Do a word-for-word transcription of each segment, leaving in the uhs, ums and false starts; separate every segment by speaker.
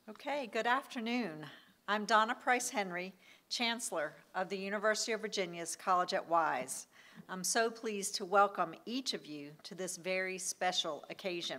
Speaker 1: Okay, good afternoon. I'm Donna Price Henry, Chancellor of the University of Virginia's College at Wise. I'm so pleased to welcome each of you to this very special occasion.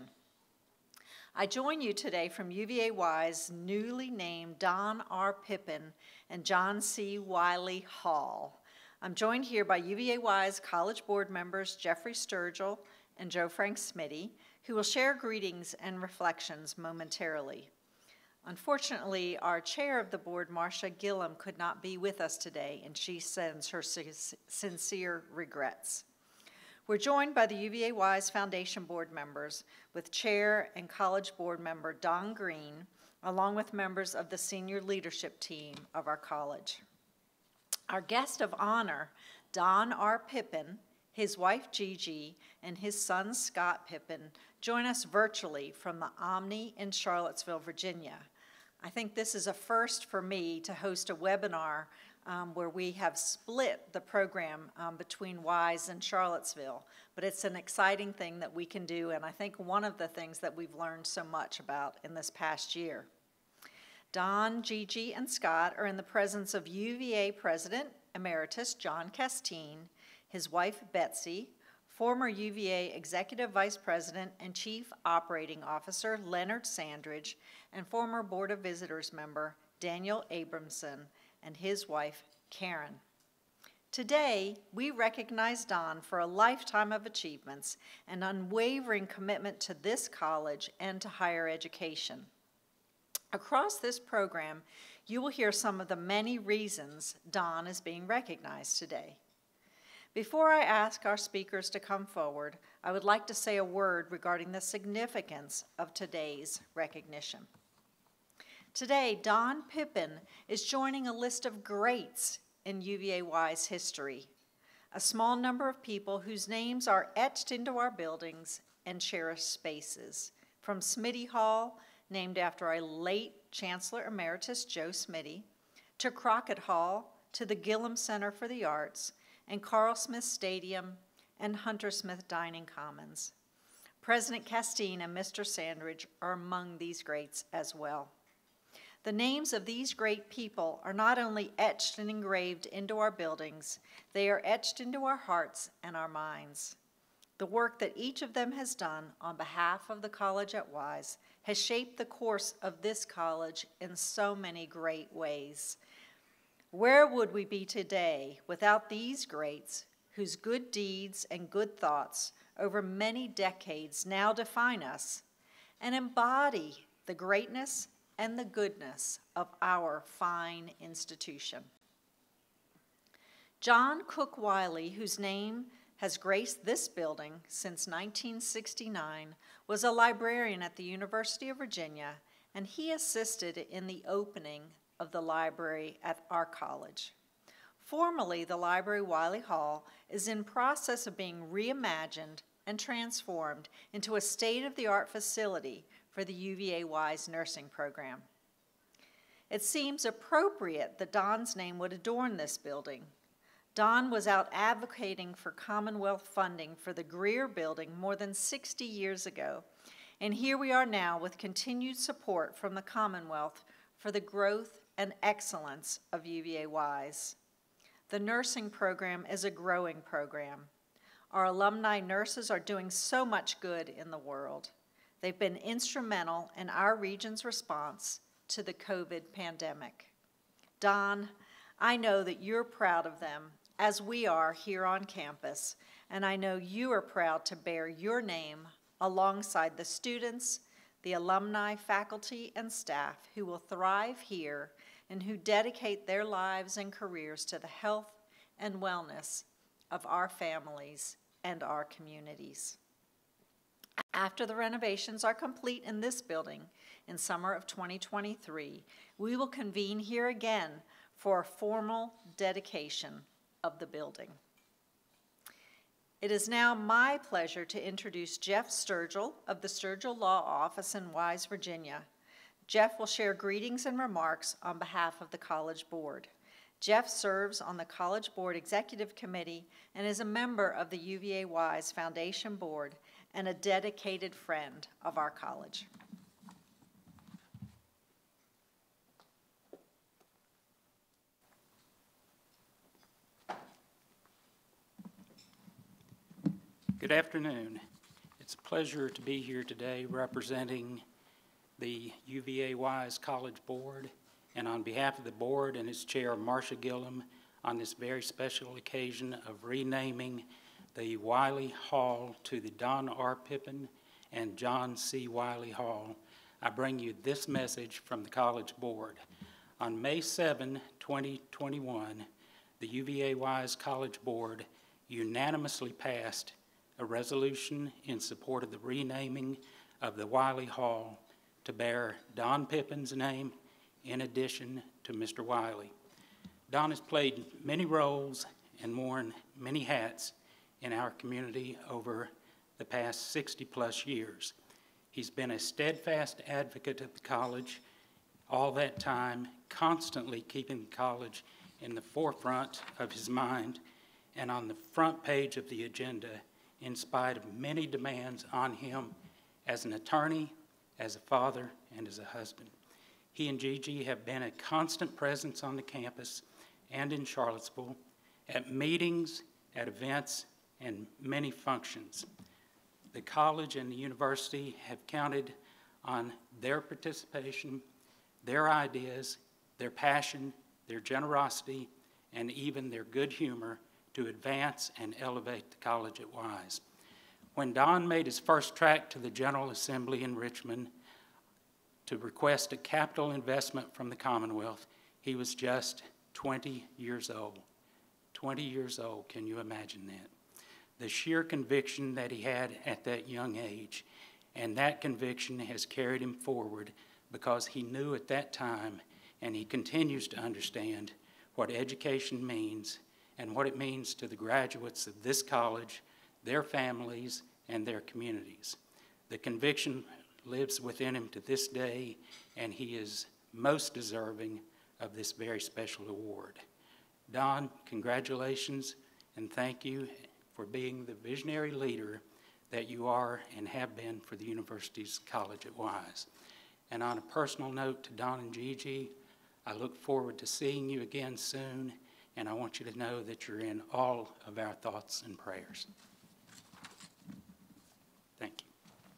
Speaker 1: I join you today from U V A Wise newly named Don R. Pippin and John C. Wiley Hall. I'm joined here by U V A Wise College Board members Jeffrey Sturgill and Joe Frank Smitty, who will share greetings and reflections momentarily. Unfortunately, our chair of the board, Marcia Gillum, could not be with us today, and she sends her sincere regrets. We're joined by the U V A Wise Foundation board members with chair and college board member Don Green, along with members of the senior leadership team of our college. Our guest of honor, Don R. Pippin, his wife Gigi, and his son Scott Pippin, join us virtually from the Omni in Charlottesville, Virginia. I think this is a first for me to host a webinar um, where we have split the program um, between Wise and Charlottesville, but it's an exciting thing that we can do, and I think one of the things that we've learned so much about in this past year. Don, Gigi, and Scott are in the presence of U V A President Emeritus John Castine, his wife Betsy, former U V A Executive Vice President and Chief Operating Officer Leonard Sandridge, and former Board of Visitors member Daniel Abramson and his wife Karen. Today, we recognize Don for a lifetime of achievements and unwavering commitment to this college and to higher education. Across this program, you will hear some of the many reasons Don is being recognized today. Before I ask our speakers to come forward, I would like to say a word regarding the significance of today's recognition. Today, Don Pippin is joining a list of greats in U V A Wise history, a small number of people whose names are etched into our buildings and cherished spaces, from Smitty Hall, named after our late Chancellor Emeritus Joe Smitty, to Crockett Hall, to the Gillum Center for the Arts, and Carl Smith Stadium and Hunter Smith Dining Commons. President Castine and Mister Sandridge are among these greats as well. The names of these great people are not only etched and engraved into our buildings, they are etched into our hearts and our minds. The work that each of them has done on behalf of the College at Wise has shaped the course of this college in so many great ways. Where would we be today without these greats whose good deeds and good thoughts over many decades now define us and embody the greatness and the goodness of our fine institution? John Cook Wiley, whose name has graced this building since nineteen sixty-nine, was a librarian at the University of Virginia, and he assisted in the opening of the library at our college. Formerly, the Library Wiley Hall is in process of being reimagined and transformed into a state-of-the-art facility for the U V A Wise nursing program. It seems appropriate that Don's name would adorn this building. Don was out advocating for Commonwealth funding for the Greer Building more than sixty years ago, and here we are now with continued support from the Commonwealth for the growth and excellence of U V A Wise. The nursing program is a growing program. Our alumni nurses are doing so much good in the world. They've been instrumental in our region's response to the COVID pandemic. Don, I know that you're proud of them, as we are here on campus, and I know you are proud to bear your name alongside the students, the alumni, faculty, and staff who will thrive here and who dedicate their lives and careers to the health and wellness of our families and our communities. After the renovations are complete in this building in summer of twenty twenty-three, we will convene here again for a formal dedication of the building. It is now my pleasure to introduce Jeff Sturgill of the Sturgill Law Office in Wise, Virginia. Jeff will share greetings and remarks on behalf of the College Board. Jeff serves on the College Board Executive Committee and is a member of the U V A Wise Foundation Board and a dedicated friend of our college.
Speaker 2: Good afternoon. It's a pleasure to be here today representing the U V A Wise College Board, and on behalf of the board and its chair, Marcia Gillum, on this very special occasion of renaming the Wiley Hall to the Don R. Pippin and John C. Wiley Hall, I bring you this message from the College Board. On May seventh, twenty twenty-one, the U V A Wise College Board unanimously passed a resolution in support of the renaming of the Wiley Hall to bear Don Pippin's name in addition to Mister Wiley. Don has played many roles and worn many hats in our community over the past sixty plus years. He's been a steadfast advocate of the college all that time, constantly keeping the college in the forefront of his mind and on the front page of the agenda, in spite of many demands on him as an attorney, as a father, and as a husband. He and Gigi have been a constant presence on the campus and in Charlottesville, at meetings, at events, and many functions. The college and the university have counted on their participation, their ideas, their passion, their generosity, and even their good humor to advance and elevate the college at Wise. When Don made his first track to the General Assembly in Richmond to request a capital investment from the Commonwealth, he was just twenty years old. twenty years old, can you imagine that? The sheer conviction that he had at that young age, and that conviction has carried him forward because he knew at that time, and he continues to understand, what education means and what it means to the graduates of this college, their families, and their communities. The conviction lives within him to this day, and he is most deserving of this very special award. Don, congratulations, and thank you for being the visionary leader that you are and have been for the university's College at Wise. And on a personal note to Don and Gigi, I look forward to seeing you again soon, and I want you to know that you're in all of our thoughts and prayers. Thank you.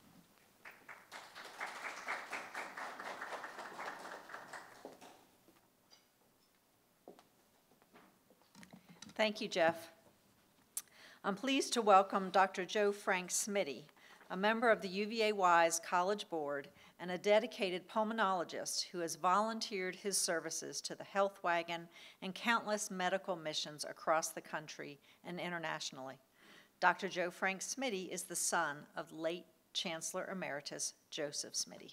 Speaker 1: Thank you, Jeff. I'm pleased to welcome Doctor Joe Frank Smitty, a member of the U V A Wise College Board and a dedicated pulmonologist who has volunteered his services to the Health Wagon and countless medical missions across the country and internationally. Doctor Joe Frank Smitty is the son of late Chancellor Emeritus Joseph Smitty.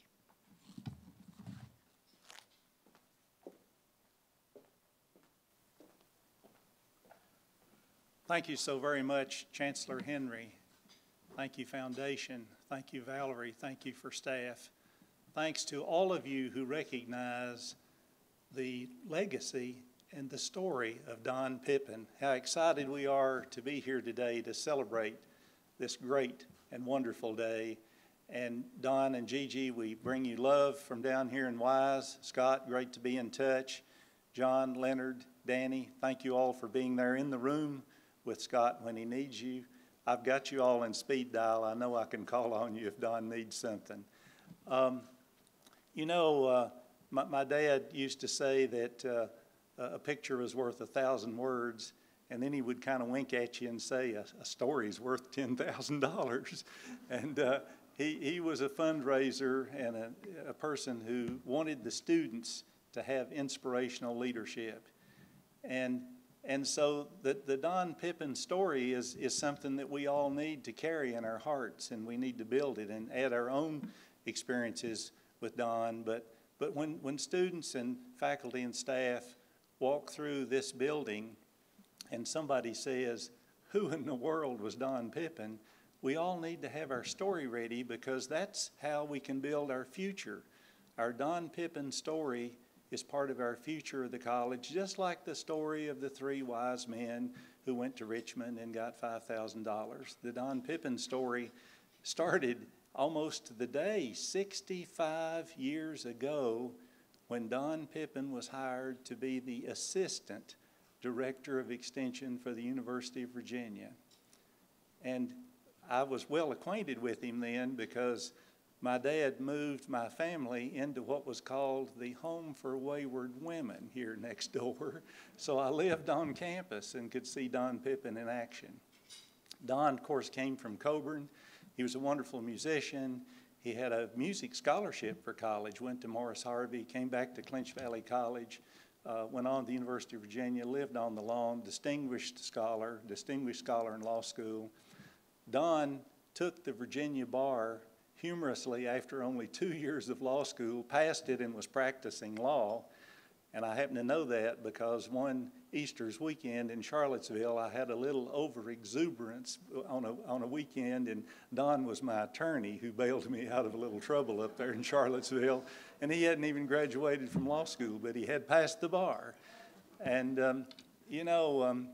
Speaker 3: Thank you so very much, Chancellor Henry. Thank you, Foundation. Thank you, Valerie. Thank you for staff. Thanks to all of you who recognize the legacy and the story of Don Pippin. How excited we are to be here today to celebrate this great and wonderful day. And Don and Gigi, we bring you love from down here in Wise. Scott, great to be in touch. John, Leonard, Danny, thank you all for being there in the room with Scott when he needs you. I've got you all in speed dial. I know I can call on you if Don needs something. Um, you know, uh, my, my dad used to say that uh, a picture is worth a thousand words, and then he would kind of wink at you and say a, a story's worth ten thousand dollars. And uh, he, he was a fundraiser and a, a person who wanted the students to have inspirational leadership. And And so the, the Don Pippin story is, is something that we all need to carry in our hearts, and we need to build it and add our own experiences with Don. But, but when, when students and faculty and staff walk through this building and somebody says, who in the world was Don Pippin? We all need to have our story ready, because that's how we can build our future. Our Don Pippin story is part of our future of the college, just like the story of the three wise men who went to Richmond and got five thousand dollars. The Don Pippin story started almost to the day sixty-five years ago, when Don Pippin was hired to be the assistant director of extension for the University of Virginia. And I was well acquainted with him then because my dad moved my family into what was called the Home for Wayward Women here next door. So I lived on campus and could see Don Pippin in action. Don, of course, came from Coburn. He was a wonderful musician. He had a music scholarship for college, went to Morris Harvey, came back to Clinch Valley College, uh, went on to the University of Virginia, lived on the lawn, distinguished scholar, distinguished scholar in law school. Don took the Virginia bar humorously after only two years of law school, passed it and was practicing law. And I happen to know that because one Easter's weekend in Charlottesville, I had a little over-exuberance on a, on a weekend, and Don was my attorney who bailed me out of a little trouble up there in Charlottesville. And he hadn't even graduated from law school, but he had passed the bar. And, um, you know, um,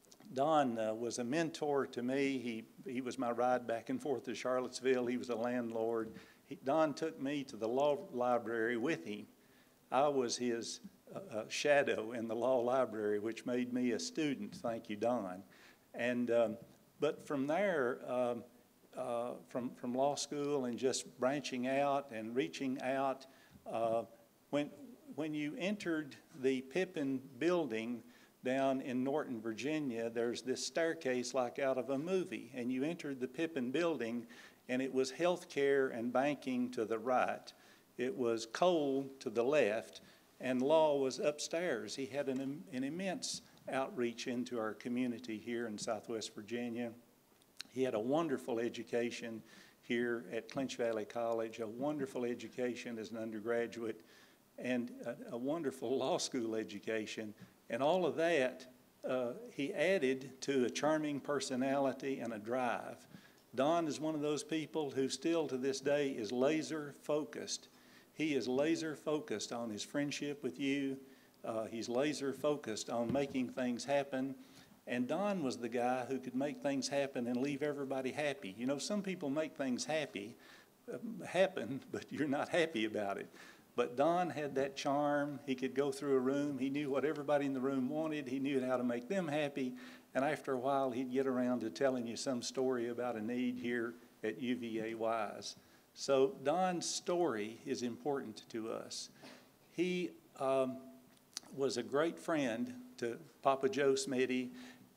Speaker 3: Don uh, was a mentor to me. He, he was my ride back and forth to Charlottesville. He was a landlord. He, Don took me to the law library with him. I was his uh, shadow in the law library, which made me a student. Thank you, Don. And, um, but from there, um, uh, from, from law school and just branching out and reaching out, uh, when, when you entered the Pippin building, down in Norton, Virginia, there's this staircase like out of a movie, and you entered the Pippin building, and it was healthcare and banking to the right. It was coal to the left, and law was upstairs. He had an, an immense outreach into our community here in Southwest Virginia. He had a wonderful education here at Clinch Valley College, a wonderful education as an undergraduate, and a, a wonderful law school education. And all of that, uh, he added to a charming personality and a drive. Don is one of those people who still to this day is laser focused. He is laser focused on his friendship with you. Uh, he's laser focused on making things happen. And Don was the guy who could make things happen and leave everybody happy. You know, some people make things happy, uh, happen, but you're not happy about it. But Don had that charm. He could go through a room. He knew what everybody in the room wanted. He knew how to make them happy. And after a while, he'd get around to telling you some story about a need here at U V A Wise. So Don's story is important to us. He um, was a great friend to Papa Joe Smitty.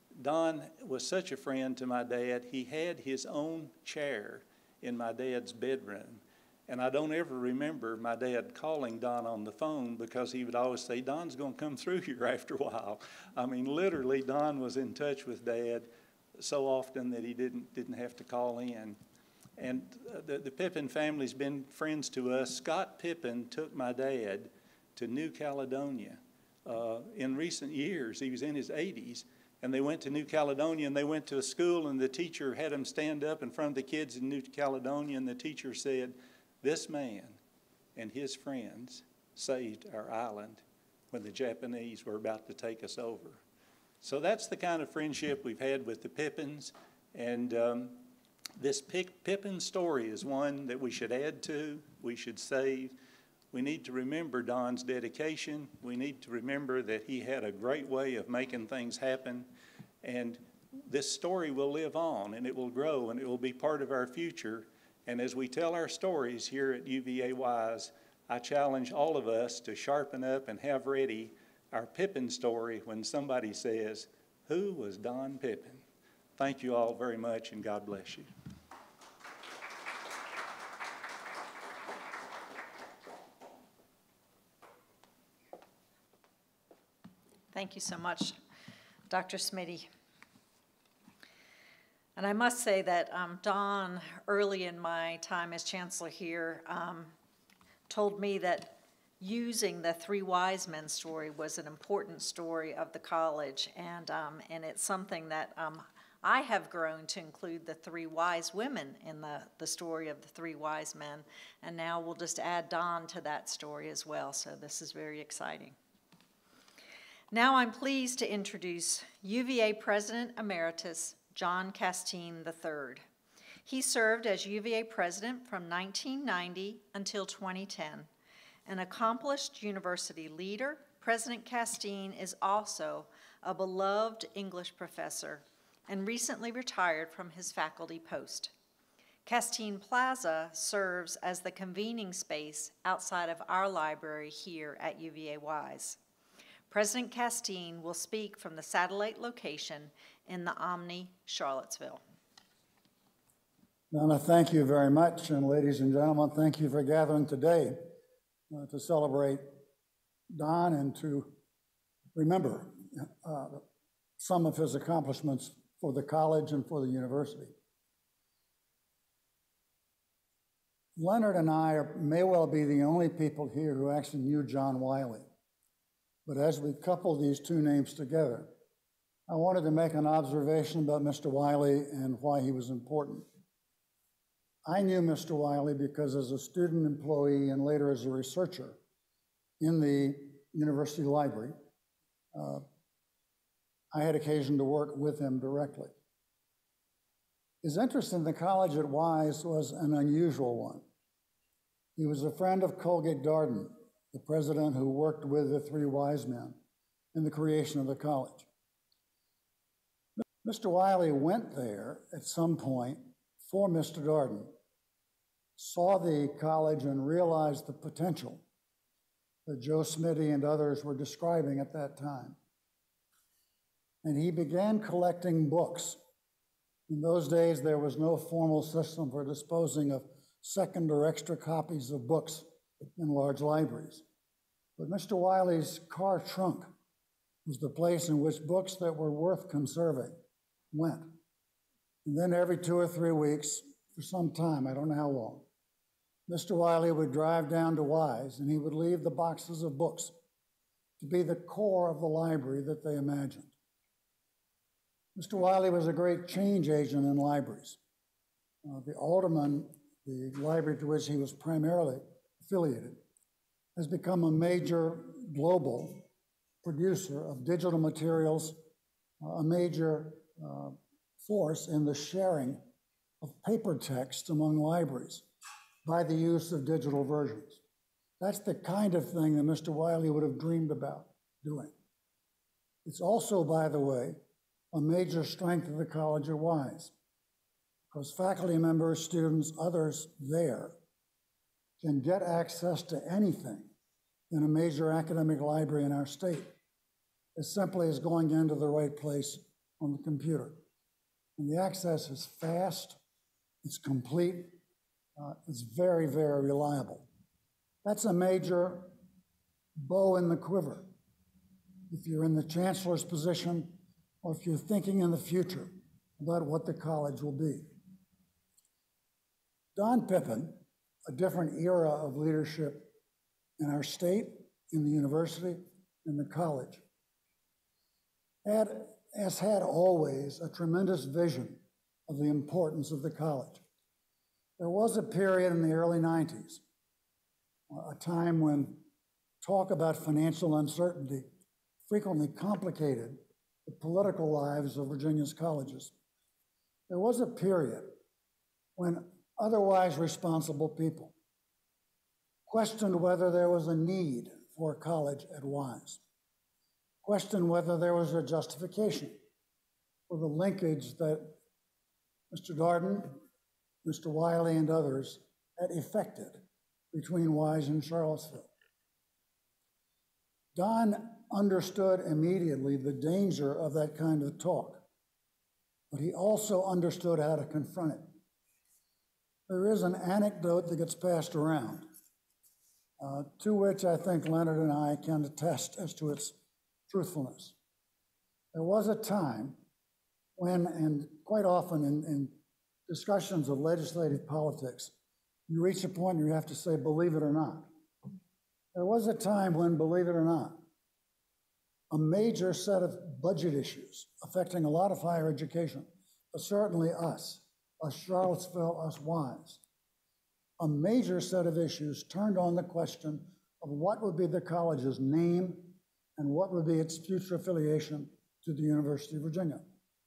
Speaker 3: Don was such a friend to my dad. He had his own chair in my dad's bedroom. And I don't ever remember my dad calling Don on the phone because he would always say, Don's going to come through here after a while. I mean, literally, Don was in touch with Dad so often that he didn't, didn't have to call in. And the, the Pippin family's been friends to us. Scott Pippin took my dad to New Caledonia uh, in recent years. He was in his eighties. And they went to New Caledonia, and they went to a school, and the teacher had him stand up in front of the kids in New Caledonia, and the teacher said, this man and his friends saved our island when the Japanese were about to take us over. So that's the kind of friendship we've had with the Pippins. And um, this Pippin story is one that we should add to, we should save. We need to remember Don's dedication. We need to remember that he had a great way of making things happen. And this story will live on, and it will grow, and it will be part of our future. And as we tell our stories here at U V A Wise, I challenge all of us to sharpen up and have ready our Pippin story when somebody says, who was Don Pippin? Thank you all very much, and God bless you.
Speaker 1: Thank you so much, Doctor Smitty. And I must say that um, Don, early in my time as chancellor here, um, told me that using the Three Wise Men story was an important story of the college, and, um, and it's something that um, I have grown to include the three wise women in the, the story of the three wise men, and now we'll just add Don to that story as well, so this is very exciting. Now I'm pleased to introduce U V A President Emeritus John Castine the third. He served as U V A president from nineteen ninety until twenty ten. An accomplished university leader, President Castine is also a beloved English professor and recently retired from his faculty post. Castine Plaza serves as the convening space outside of our library here at U V A Wise. President Castine will speak from the satellite location in the Omni, Charlottesville.
Speaker 4: Donna, thank you very much, and ladies and gentlemen, thank you for gathering today uh, to celebrate Don and to remember uh, some of his accomplishments for the college and for the university. Leonard and I are, may well be the only people here who actually knew John Wiley. But as we couple these two names together, I wanted to make an observation about Mister Wiley and why he was important. I knew Mister Wiley because as a student employee and later as a researcher in the university library, uh, I had occasion to work with him directly. His interest in the college at Wise was an unusual one. He was a friend of Colgate Darden, the president who worked with the three wise men in the creation of the college. Mister Wiley went there at some point for Mister Darden, saw the college and realized the potential that Joe Smitty and others were describing at that time. And he began collecting books. In those days, there was no formal system for disposing of second or extra copies of books in large libraries. But Mister Wiley's car trunk was the place in which books that were worth conserving went. And then every two or three weeks, for some time, I don't know how long, Mister Wiley would drive down to Wise and he would leave the boxes of books to be the core of the library that they imagined. Mister Wiley was a great change agent in libraries. Uh, the Alderman, the library to which he was primarily affiliated, has become a major global producer of digital materials, uh, a major uh, force in the sharing of paper text among libraries by the use of digital versions. That's the kind of thing that Mister Wiley would have dreamed about doing. It's also, by the way, a major strength of the College at Wise, because faculty members, students, others there can get access to anything in a major academic library in our state as simply as going into the right place on the computer. And the access is fast, it's complete, uh, it's very, very reliable. That's a major bow in the quiver if you're in the chancellor's position or if you're thinking in the future about what the college will be. Don Pippin, a different era of leadership in our state, in the university, in the college, had, has had always a tremendous vision of the importance of the college. There was a period in the early nineties, a time when talk about financial uncertainty frequently complicated the political lives of Virginia's colleges. There was a period when otherwise responsible people questioned whether there was a need for a college at Wise, questioned whether there was a justification for the linkage that Mister Darden, Mister Wiley, and others had effected between Wise and Charlottesville. Don understood immediately the danger of that kind of talk, but he also understood how to confront it. There is an anecdote that gets passed around, uh, to which I think Leonard and I can attest as to its truthfulness. There was a time when, and quite often in, in discussions of legislative politics, you reach a point where you have to say, believe it or not. There was a time when, believe it or not, a major set of budget issues affecting a lot of higher education, but certainly us, us Charlottesville, us Wise, a major set of issues turned on the question of what would be the college's name and what would be its future affiliation to the University of Virginia.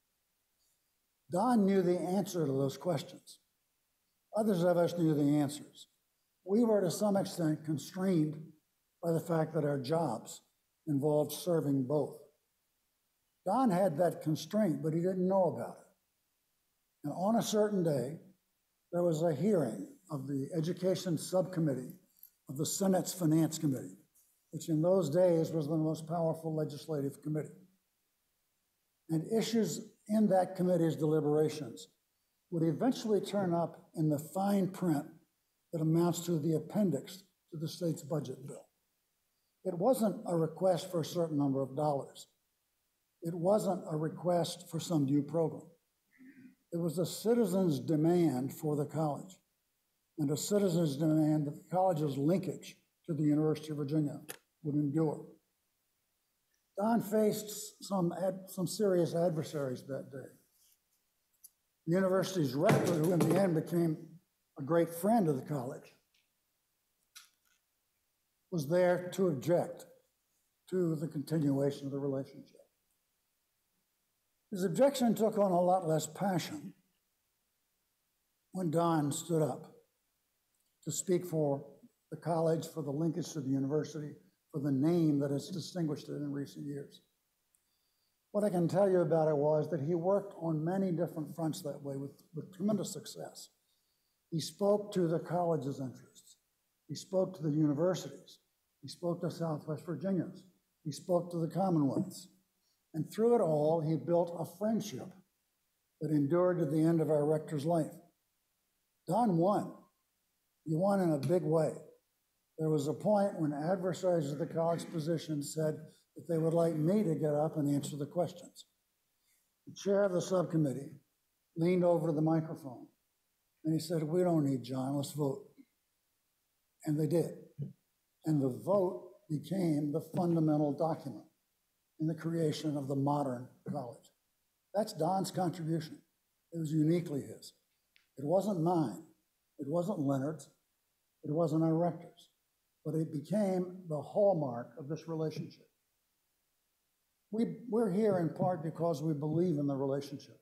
Speaker 4: Don knew the answer to those questions. Others of us knew the answers. We were to some extent constrained by the fact that our jobs involved serving both. Don had that constraint, but he didn't know about it. And on a certain day, there was a hearing of the Education Subcommittee of the Senate's Finance Committee, which in those days was the most powerful legislative committee. And issues in that committee's deliberations would eventually turn up in the fine print that amounts to the appendix to the state's budget bill. It wasn't a request for a certain number of dollars. It wasn't a request for some new program. It was a citizen's demand for the college, and a citizen's demand that the college's linkage to the University of Virginia would endure. Don faced some, ad, some serious adversaries that day. The university's rector, who in the end became a great friend of the college, was there to object to the continuation of the relationship. His objection took on a lot less passion when Don stood up to speak for the college, for the linkage to the university, for the name that has distinguished it in recent years. What I can tell you about it was that he worked on many different fronts that way with, with tremendous success. He spoke to the college's interests. He spoke to the universities. He spoke to Southwest Virginians. He spoke to the Commonwealths. And through it all, he built a friendship that endured to the end of our rector's life. Don won. He won in a big way. There was a point when adversaries of the college position said that they would like me to get up and answer the questions. The chair of the subcommittee leaned over to the microphone and he said, "We don't need John, let's vote." And they did. And the vote became the fundamental document in the creation of the modern college. That's Don's contribution. It was uniquely his. It wasn't mine. It wasn't Leonard's. It wasn't our rector's. But it became the hallmark of this relationship. We, we're here in part because we believe in the relationship.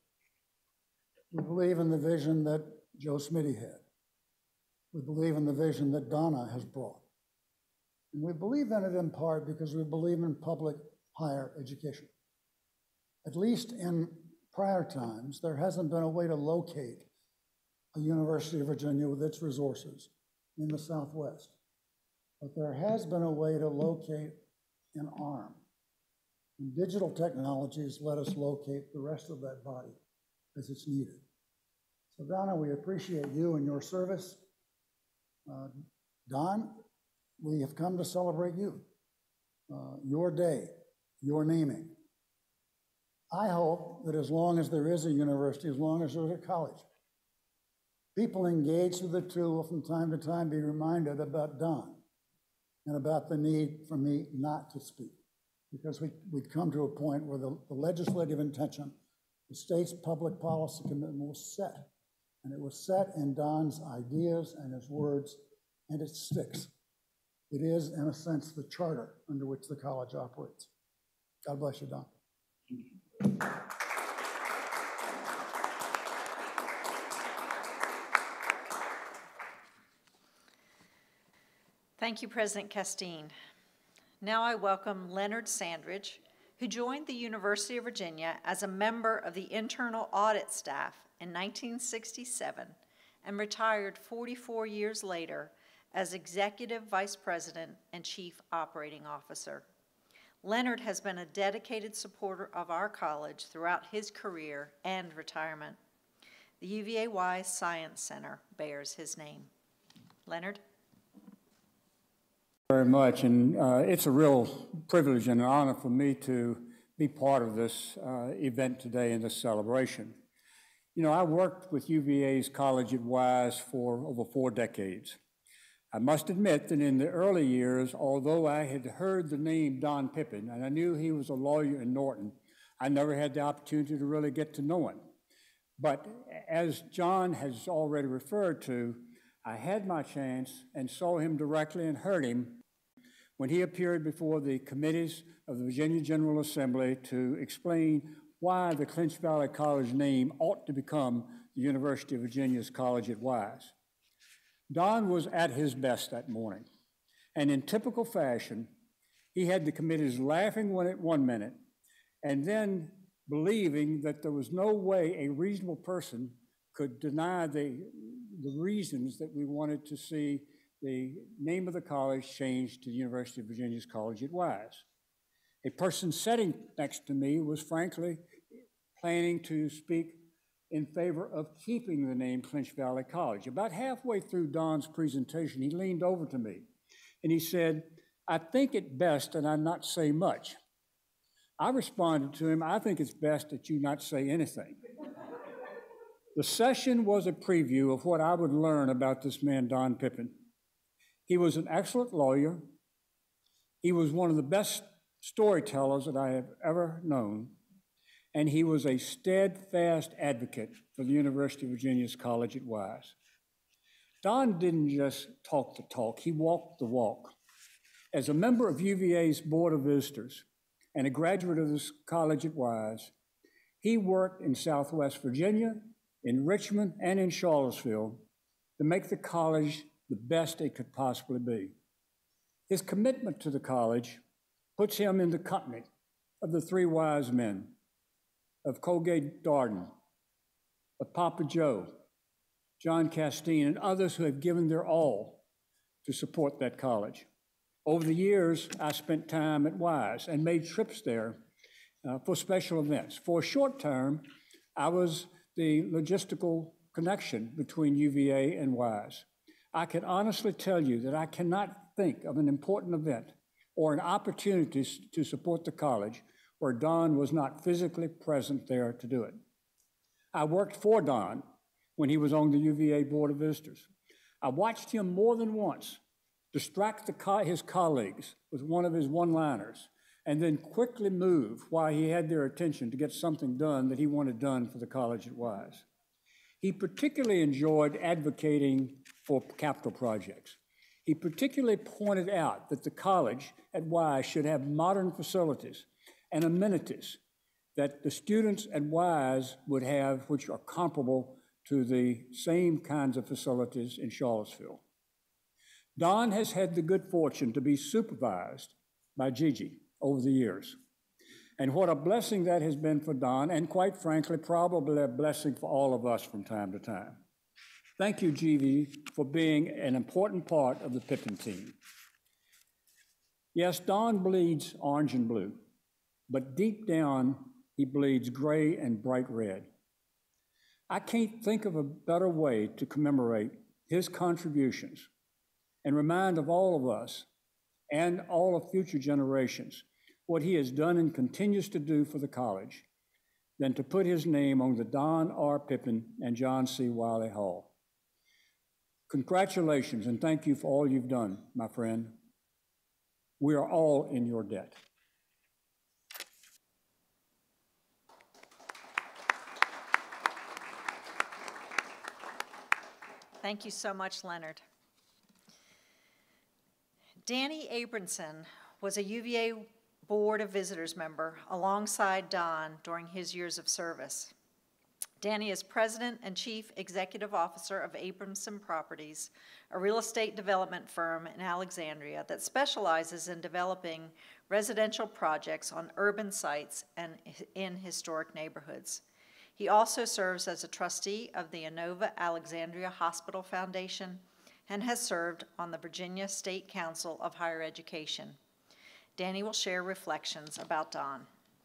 Speaker 4: We believe in the vision that Joe Smitty had. We believe in the vision that Donna has brought. And we believe in it in part because we believe in public higher education. At least in prior times, there hasn't been a way to locate a University of Virginia with its resources in the Southwest. But there has been a way to locate an arm. And digital technologies let us locate the rest of that body as it's needed. So Donna, we appreciate you and your service. Uh, Don, we have come to celebrate you, uh, your day, your naming. I hope that as long as there is a university, as long as there's a college, people engaged with the two will from time to time be reminded about Don and about the need for me not to speak, because we, we'd come to a point where the, the legislative intention, the state's public policy commitment was set, and it was set in Don's ideas and his words, and it sticks. It is, in a sense, the charter under which the college operates. God bless you, Don.
Speaker 1: Thank you, President Castine. Now I welcome Leonard Sandridge, who joined the University of Virginia as a member of the internal audit staff in nineteen sixty-seven and retired forty-four years later as Executive Vice President and Chief Operating Officer. Leonard has been a dedicated supporter of our college throughout his career and retirement. The U V A Y Science Center bears his name. Leonard?
Speaker 5: Very much, and uh, it's a real privilege and an honor for me to be part of this uh, event today and this celebration. You know, I worked with U V A's College at Wise for over four decades. I must admit that in the early years, although I had heard the name Don Pippin, and I knew he was a lawyer in Norton, I never had the opportunity to really get to know him. But as John has already referred to, I had my chance and saw him directly and heard him when he appeared before the committees of the Virginia General Assembly to explain why the Clinch Valley College name ought to become the University of Virginia's College at Wise. Don was at his best that morning, and in typical fashion, he had the committees laughing one at one minute and then believing that there was no way a reasonable person could deny the, the reasons that we wanted to see the name of the college changed to the University of Virginia's College at Wise. A person sitting next to me was frankly planning to speak in favor of keeping the name Clinch Valley College. About halfway through Don's presentation, he leaned over to me and he said, "I think it best that I not say much." I responded to him, "I think it's best that you not say anything." The session was a preview of what I would learn about this man, Don Pippin. He was an excellent lawyer. He was one of the best storytellers that I have ever known. And he was a steadfast advocate for the University of Virginia's College at Wise. Don didn't just talk the talk, he walked the walk. As a member of U V A's Board of Visitors and a graduate of this college at Wise, he worked in Southwest Virginia, in Richmond, and in Charlottesville to make the college the best it could possibly be. His commitment to the college puts him in the company of the three wise men, of Colgate Darden, of Papa Joe, John Castine, and others who have given their all to support that college. Over the years, I spent time at Wise and made trips there uh, for special events. For a short term, I was the logistical connection between U V A and Wise. I can honestly tell you that I cannot think of an important event or an opportunity to support the college where Don was not physically present there to do it. I worked for Don when he was on the U V A Board of Visitors. I watched him more than once distract the co- his colleagues with one of his one-liners and then quickly move while he had their attention to get something done that he wanted done for the college at Wise. He particularly enjoyed advocating for capital projects. He particularly pointed out that the college at Wise should have modern facilities and amenities that the students at Wise would have, which are comparable to the same kinds of facilities in Charlottesville. Don has had the good fortune to be supervised by Gigi over the years. And what a blessing that has been for Don, and quite frankly, probably a blessing for all of us from time to time. Thank you, Gigi, for being an important part of the Pippin team. Yes, Don bleeds orange and blue, but deep down, he bleeds gray and bright red. I can't think of a better way to commemorate his contributions and remind of all of us and all of future generations what he has done and continues to do for the college than to put his name on the Don R. Pippin and John C. Wiley Hall. Congratulations and thank you for all you've done, my friend. We are all in your debt.
Speaker 1: Thank you so much, Leonard. Danny Abramson was a U V A Board of Visitors member alongside Don during his years of service. Danny is President and Chief Executive Officer of Abramson Properties, a real estate development firm in Alexandria that specializes in developing residential projects on urban sites and in historic neighborhoods. He also serves as a trustee of the Inova Alexandria Hospital Foundation and has served on the Virginia State Council of Higher Education. Danny will share reflections about Don.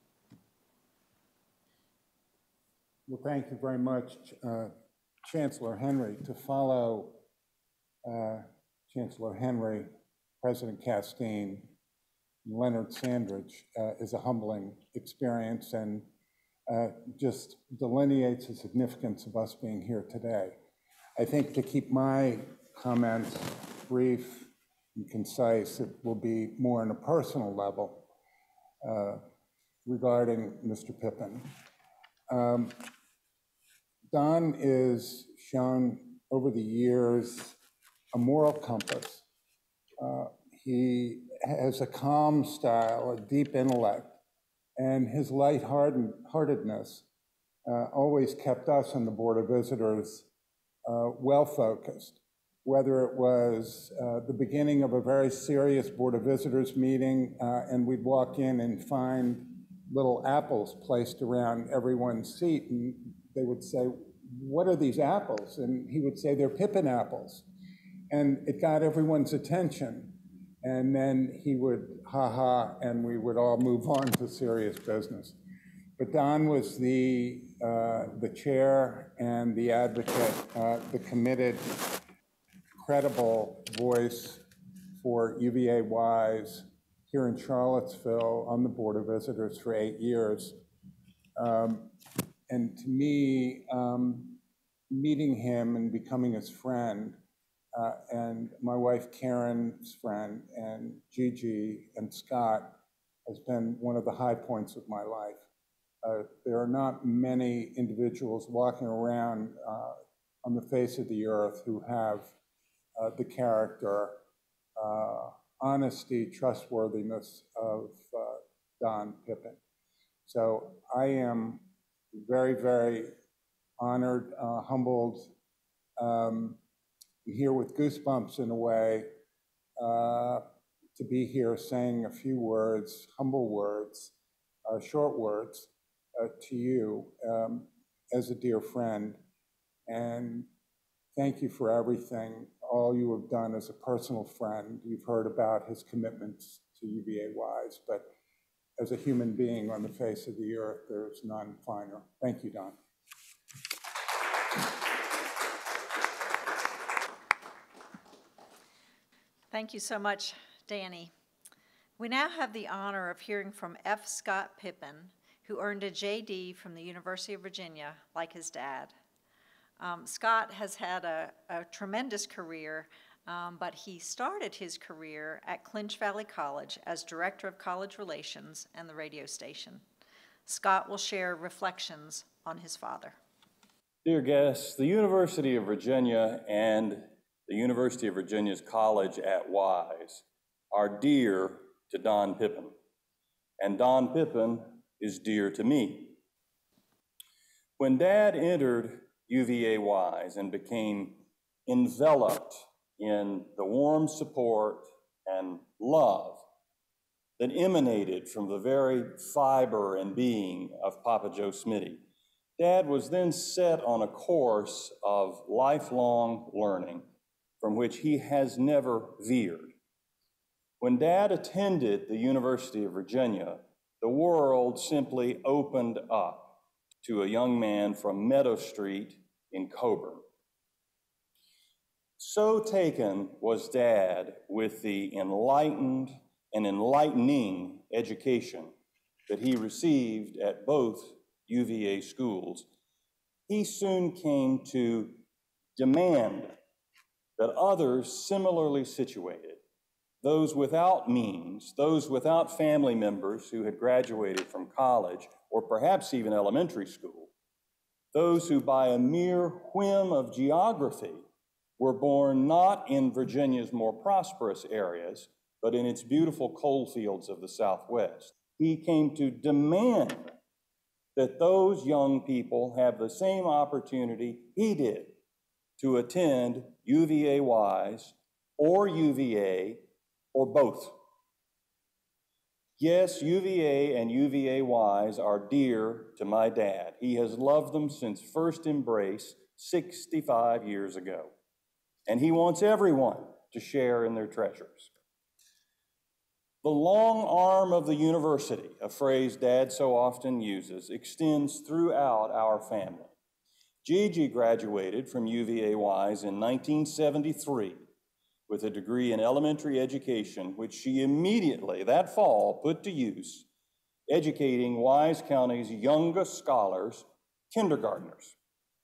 Speaker 6: Well, thank you very much, uh, Chancellor Henry. To follow uh, Chancellor Henry, President Castine, and Leonard Sandridge uh, is a humbling experience and uh, just delineates the significance of us being here today. I think to keep my comments brief and concise, it will be more on a personal level uh, regarding Mister Pippin. Um, Don is shown over the years a moral compass. Uh, he has a calm style, a deep intellect, and his lightheartedness uh, always kept us on the Board of Visitors uh, well-focused. Whether it was uh, the beginning of a very serious Board of Visitors meeting uh, and we'd walk in and find little apples placed around everyone's seat, and they would say, "What are these apples?" And he would say, "They're Pippin apples." And it got everyone's attention. And then he would ha ha, and we would all move on to serious business. But Don was the, uh, the chair and the advocate, uh, the committed, credible voice for U V A Wise here in Charlottesville on the Board of Visitors for eight years. Um, and to me, um, meeting him and becoming his friend, uh, and my wife Karen's friend, and Gigi and Scott, has been one of the high points of my life. Uh, there are not many individuals walking around uh, on the face of the earth who have uh, the character, uh, honesty, trustworthiness of uh, Don Pippin. So I am very, very honored, uh, humbled, um, here with goosebumps in a way, uh, to be here saying a few words, humble words, uh, short words, uh, to you um, as a dear friend. And thank you for everything, all you have done as a personal friend. You've heard about his commitments to U V A Wise, but as a human being on the face of the earth, there's none finer. Thank you, Don.
Speaker 1: Thank you so much, Danny. We now have the honor of hearing from F. Scott Pippin, who earned a J D from the University of Virginia, like his dad. Um, Scott has had a, a tremendous career, um, but he started his career at Clinch Valley College as Director of College Relations and the radio station. Scott will share reflections on his father.
Speaker 7: Dear guests, the University of Virginia and the University of Virginia's College at Wise are dear to Don Pippin, and Don Pippin is dear to me. When Dad entered U V A Wise and became enveloped in the warm support and love that emanated from the very fiber and being of Papa Joe Smitty, Dad was then set on a course of lifelong learning from which he has never veered. When Dad attended the University of Virginia, the world simply opened up to a young man from Meadow Street in Coburn. So taken was Dad with the enlightened and enlightening education that he received at both U V A schools, he soon came to demand that others similarly situated, those without means, those without family members who had graduated from college or perhaps even elementary school, those who by a mere whim of geography were born not in Virginia's more prosperous areas, but in its beautiful coal fields of the Southwest. He came to demand that those young people have the same opportunity he did to attend U V A Wise or U V A or both. Yes, U V A and U V A Wise are dear to my dad. He has loved them since first embrace sixty-five years ago, and he wants everyone to share in their treasures. The long arm of the university, a phrase Dad so often uses, extends throughout our family. Gigi graduated from U V A Wise in nineteen seventy-three with a degree in elementary education, which she immediately, that fall, put to use, educating Wise County's youngest scholars, kindergartners.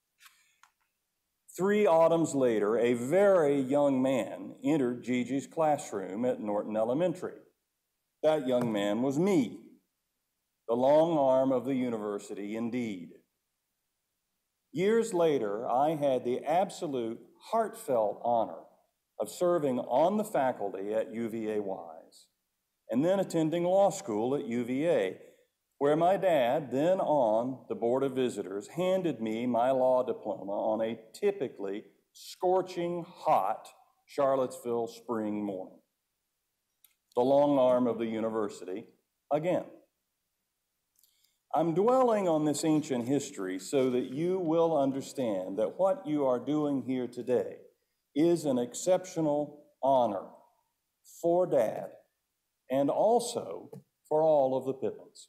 Speaker 7: Three autumns later, a very young man entered Gigi's classroom at Norton Elementary. That young man was me, the long arm of the university indeed. Years later, I had the absolute heartfelt honor of serving on the faculty at U V A Wise, and then attending law school at U V A, where my dad, then on the Board of Visitors, handed me my law diploma on a typically scorching hot Charlottesville spring morning. The long arm of the university again. I'm dwelling on this ancient history so that you will understand that what you are doing here today is an exceptional honor for Dad and also for all of the Pippins.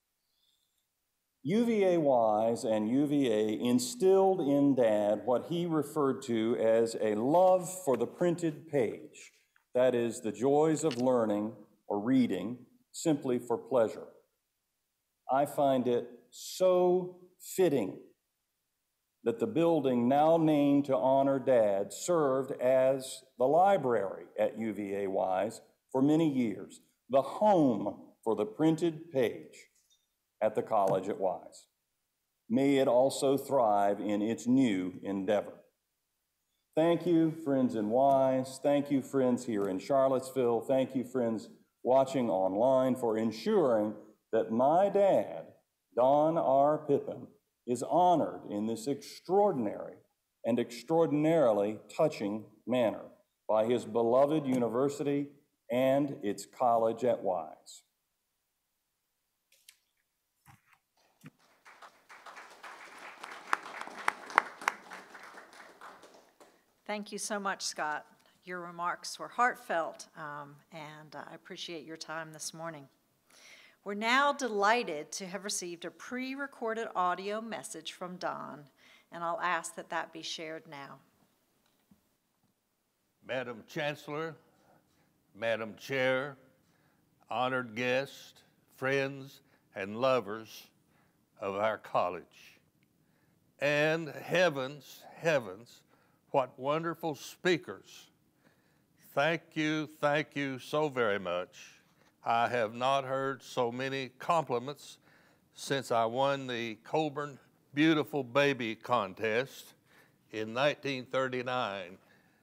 Speaker 7: U V A Wise and U V A instilled in Dad what he referred to as a love for the printed page, that is, the joys of learning or reading simply for pleasure. I find it so fitting that the building now named to honor Dad served as the library at U V A Wise for many years, the home for the printed page at the college at Wise. May it also thrive in its new endeavor. Thank you, friends in Wise. Thank you, friends here in Charlottesville. Thank you, friends watching online, for ensuring that my dad, Don R. Pippin, is honored in this extraordinary and extraordinarily touching manner by his beloved university and its college at Wise.
Speaker 1: Thank you so much, Scott. Your remarks were heartfelt, um, and I appreciate your time this morning. We're now delighted to have received a pre-recorded audio message from Don, and I'll ask that that be shared now.
Speaker 8: Madam Chancellor, Madam Chair, honored guests, friends, and lovers of our college. And heavens, heavens, what wonderful speakers. Thank you, thank you so very much. I have not heard so many compliments since I won the Coburn Beautiful Baby Contest in nineteen thirty-nine.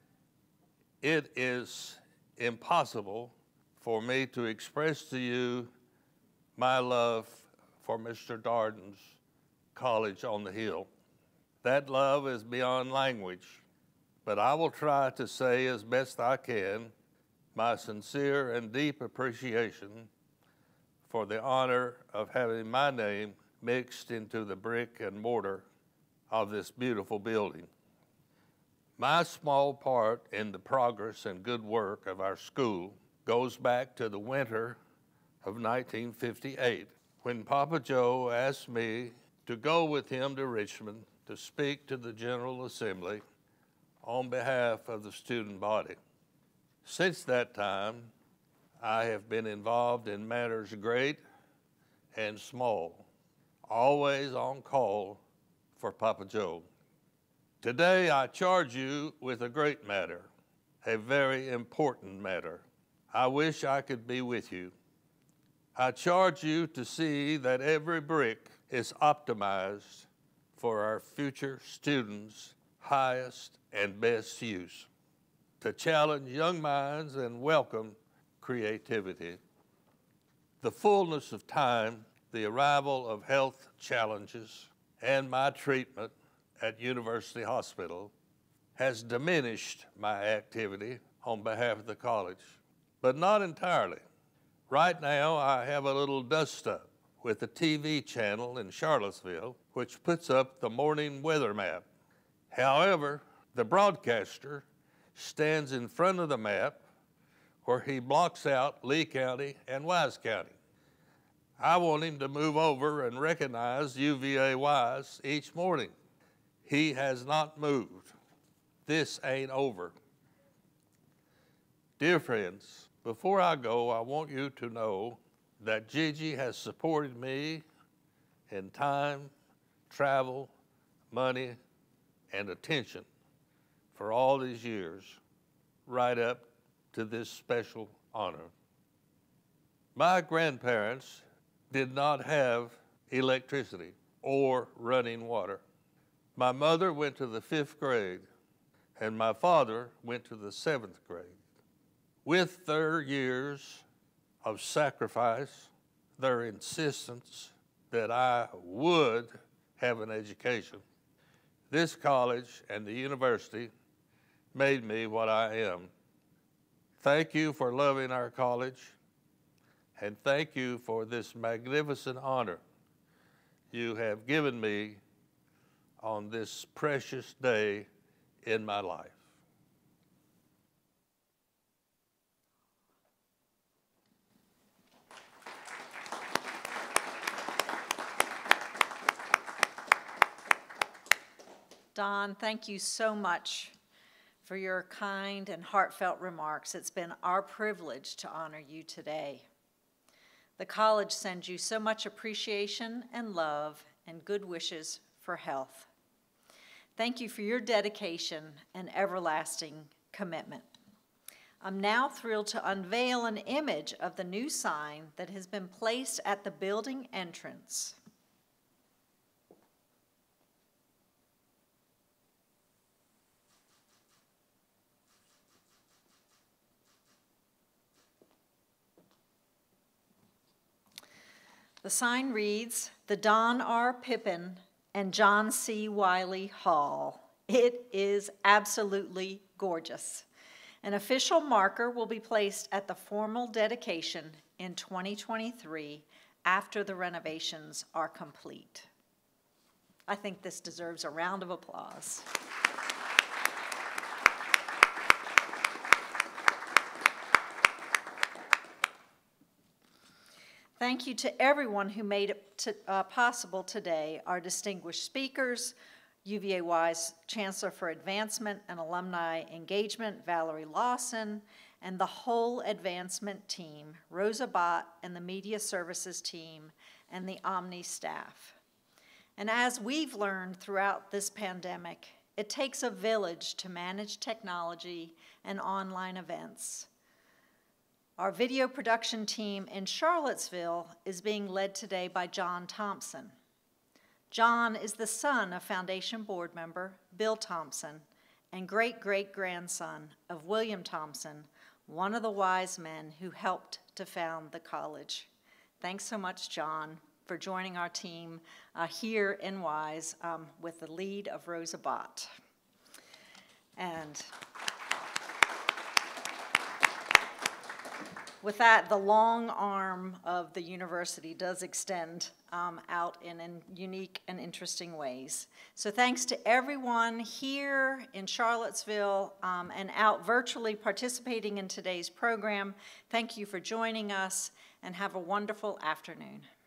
Speaker 8: It is impossible for me to express to you my love for Mister Darden's College on the Hill. That love is beyond language, but I will try to say as best I can my sincere and deep appreciation for the honor of having my name mixed into the brick and mortar of this beautiful building. My small part in the progress and good work of our school goes back to the winter of nineteen fifty-eight, when Papa Joe asked me to go with him to Richmond to speak to the General Assembly on behalf of the student body. Since that time, I have been involved in matters great and small, always on call for Papa Joe. Today, I charge you with a great matter, a very important matter. I wish I could be with you. I charge you to see that every brick is optimized for our future students' highest and best use, to challenge young minds and welcome creativity. The fullness of time, the arrival of health challenges, and my treatment at University Hospital has diminished my activity on behalf of the college, but not entirely. Right now, I have a little dust-up with a T V channel in Charlottesville, which puts up the morning weather map. However, the broadcaster stands in front of the map where he blocks out Lee County and Wise County. I want him to move over and recognize U V A Wise each morning. He has not moved. This ain't over. Dear friends, before I go, I want you to know that Gigi has supported me in time, travel, money, and attention for all these years, right up to this special honor. My grandparents did not have electricity or running water. My mother went to the fifth grade, and my father went to the seventh grade. With their years of sacrifice, their insistence that I would have an education, this college and the university made me what I am. Thank you for loving our college, and thank you for this magnificent honor you have given me on this precious day in my life.
Speaker 1: Don, thank you so much for your kind and heartfelt remarks. It's been our privilege to honor you today. The college sends you so much appreciation and love and good wishes for health. Thank you for your dedication and everlasting commitment. I'm now thrilled to unveil an image of the new sign that has been placed at the building entrance. The sign reads, "The Don R. Pippin and John C. Wiley Hall." It is absolutely gorgeous. An official marker will be placed at the formal dedication in twenty twenty-three after the renovations are complete. I think this deserves a round of applause. Thank you to everyone who made it to, uh, possible today, our distinguished speakers, U V A Y's Chancellor for Advancement and Alumni Engagement, Valerie Lawson, and the whole advancement team, Rosa Bott and the Media Services team, and the Omni staff. And as we've learned throughout this pandemic, it takes a village to manage technology and online events. Our video production team in Charlottesville is being led today by John Thompson. John is the son of Foundation board member Bill Thompson and great-great-grandson of William Thompson, one of the wise men who helped to found the college. Thanks so much, John, for joining our team uh, here in Wise um, with the lead of Rosa Bott. And with that, the long arm of the university does extend um, out in, in unique and interesting ways. So thanks to everyone here in Charlottesville um, and out virtually participating in today's program. Thank you for joining us, and have a wonderful afternoon.